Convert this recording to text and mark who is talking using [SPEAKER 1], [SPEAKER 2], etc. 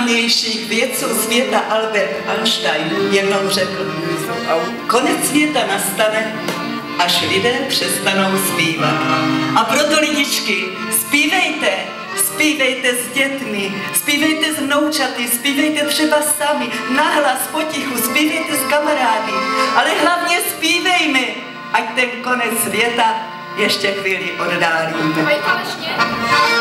[SPEAKER 1] nejznámějších vědců světa Albert Einstein jednou řekl: konec světa nastane, až lidé přestanou zpívat. A proto, lidičky, zpívejte, zpívejte s dětmi, zpívejte s vnoučaty, zpívejte třeba sami, nahlas, potichu, zpívejte s kamarády, ale hlavně zpívejme, ať ten konec světa ještě chvíli oddálí.